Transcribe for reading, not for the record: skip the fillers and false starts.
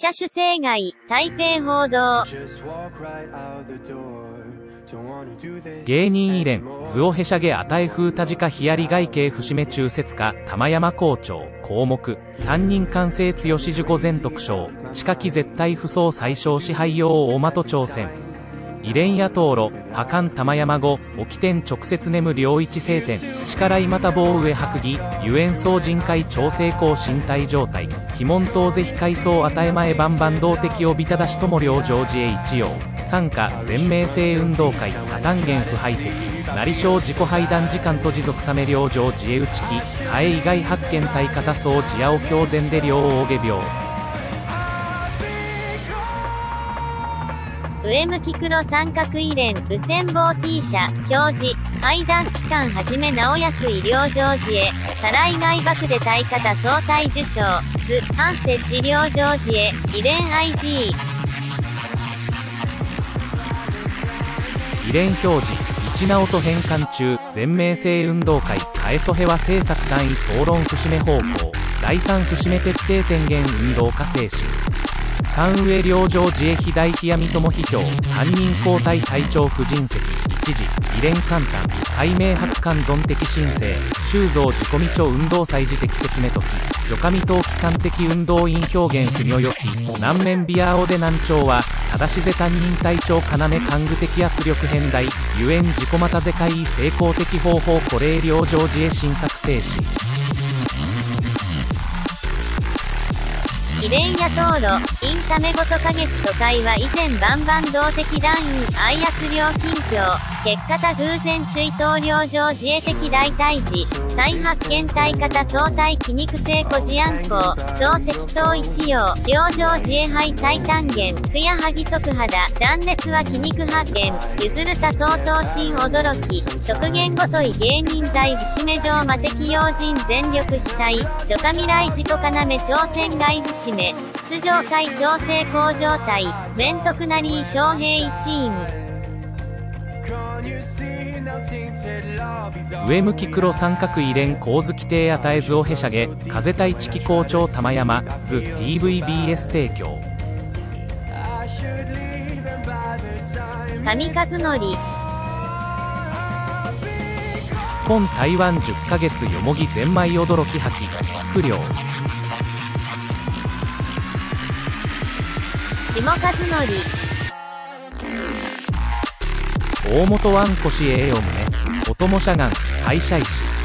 車種生涯、台北報道。 芸人イレン、図をへしゃげあたえ風たじかヒヤリ外形節目中節家、玉山校長、項目、三人完成強し樹前特賞、近き絶対不走最小支配用大的挑戦。イレンや灯路、破艦玉山後、沖天直接眠両一晴天、力いまた棒上白義、ゆえん総人会調整高身体状態、非門等ぜひ階層与え前万々動的をびただしとも両常時へ一葉、参加、全名制運動会、破単元不排斥、成小自己配談時間と持続ため両常自へ打ちき、替え以外発見体方総自野を強前で両大下病。 上向き黒三角イレン、右旋棒 T 社、表示、配談期間はじめ直安医療常時へ、たらい外爆で体方総体受賞、図、反設治療常時へ、イレン IG。 イレン表示、一直と返還中、全名制運動会、カエソヘは政策単位討論節目方向、第3節目徹底宣言運動家精神。関上両常自衛非大日闇友批評、担任交代隊長婦人席、一時、イレン簡単、解明白官存的申請、修造自己未著運動祭事的説明時、除下未等機関的運動員表現不如よき、南面ビアオで難聴は、正しぜ担任隊長要幹具的圧力変大、ゆえん自己また世界成功的方法これ両常自衛新作精神。 イレンや灯路、インタメごと花月と会話以前万々動的団員、愛圧量近況、結果多偶然追悼両常自衛的大退治、再発見体方相対気肉性孤児安行、増石等一葉、両常自衛肺最単元、ふやはぎ即肌、断熱は気肉発見、譲るた相当心驚き、直言ごとい芸人在節目上魔的用心全力被災、除下未来自己要挑戦外節目、出場会調整工状態、面徳なり翔平一員。 上向き黒三角イレン光月亭与え図をへしゃげ、風太一木校長玉山、図 TVBS 提供。 上和則。 本台湾10ヶ月よもぎゼンマイ驚き吐き、作量。 下和則。 大本湾越栄を胸、お供社願、会社石。